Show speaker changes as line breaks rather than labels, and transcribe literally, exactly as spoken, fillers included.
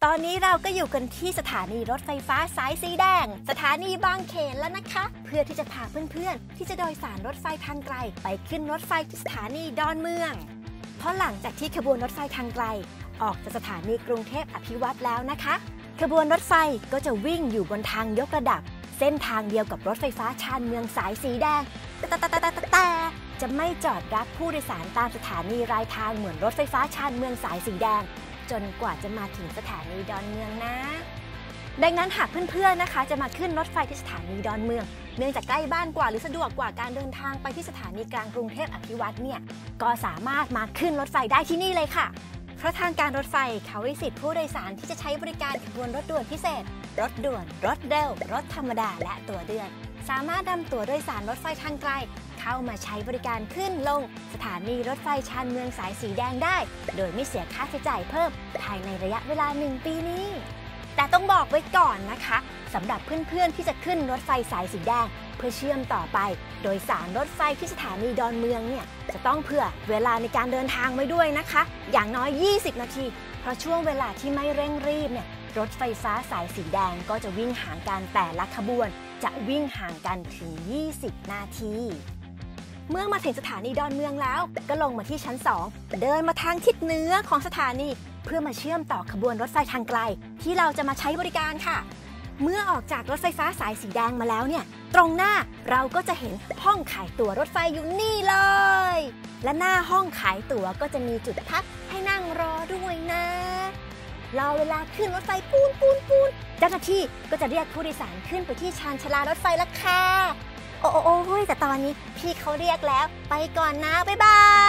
ตอนนี้เราก็อยู่กันที่สถานีรถไฟฟ้าสายสีแดงสถานีบางเขนแล้วนะคะเพื่อที่จะพาเพื่อนๆที่จะโดยสารรถไฟทางไกลไปขึ้นรถไฟที่สถานีดอนเมืองเพราะหลังจากที่ขบวนรถไฟทางไกลออกจากสถานีกรุงเทพอภิวัตรแล้วนะคะขบวนรถไฟก็จะวิ่งอยู่บนทางยกระดับเส้นทางเดียวกับรถไฟฟ้าชานเมืองสายสีแดงแต่แต่แต่แต่แต่จะไม่จอดรับผู้โดยสารตามสถานีรายทางเหมือนรถไฟฟ้าชานเมืองสายสีแดงจนกว่าจะมาถึงสถานีดอนเมืองนะดังนั้นหากเพื่อนๆนะคะจะมาขึ้นรถไฟที่สถานีดอนเมืองเนื่องจากใกล้บ้านกว่าหรือสะดวกกว่าการเดินทางไปที่สถานีกลางกรุงเทพอภิวัตรเนี่ยก็สามารถมาขึ้นรถไฟได้ที่นี่เลยค่ะเพราะทางการรถไฟเขาให้สิทธิผู้โดยสารที่จะใช้บริการขบวนรถด่วนพิเศษรถด่วนรถเร็วรถธรรมดาและตั๋วเดือนสามารถนำตั๋วโดยสารรถไฟทางไกลเข้ามาใช้บริการขึ้นลงสถานีรถไฟชานเมืองสายสีแดงได้โดยไม่เสียค่าใช้จ่ายเพิ่มภายในระยะเวลาหนึ่งปีนี้แต่ต้องบอกไว้ก่อนนะคะสำหรับเพื่อนๆที่จะขึ้นรถไฟสายสีแดงเพื่อเชื่อมต่อไปโดยสารรถไฟที่สถานีดอนเมืองเนี่ยจะต้องเผื่อเวลาในการเดินทางไว้ด้วยนะคะอย่างน้อยยี่สิบนาทีเพราะช่วงเวลาที่ไม่เร่งรีบเนี่ยรถไฟฟ้าสายสีแดงก็จะวิ่งห่างกันแต่ละขบวนจะวิ่งห่างกันถึงยี่สิบนาทีเมื่อมาถึงสถานีดอนเมืองแล้วก็ลงมาที่ชั้นสองเดินมาทางทิศเหนือของสถานีเพื่อมาเชื่อมต่อขบวนรถไฟทางไกลที่เราจะมาใช้บริการค่ะเมื่อออกจากรถไฟฟ้าสายสีแดงมาแล้วเนี่ยตรงหน้าเราก็จะเห็นห้องขายตั๋วรถไฟอยู่นี่เลยและหน้าห้องขายตั๋วก็จะมีจุดพักให้นั่งรอด้วยนะรอเวลาขึ้นรถไฟปูนปูนปูนเจ้าหน้าที่ก็จะเรียกผู้โดยสารขึ้นไปที่ชานชลารถไฟแล้วค่ะโอ้โอ้โอ้แต่ตอนนี้พี่เขาเรียกแล้วไปก่อนนะบ๊ายบาย